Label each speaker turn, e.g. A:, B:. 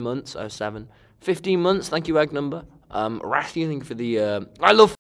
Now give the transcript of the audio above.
A: months, 7. 15 months, thank you, egg number. Rathi, thank you for the, I love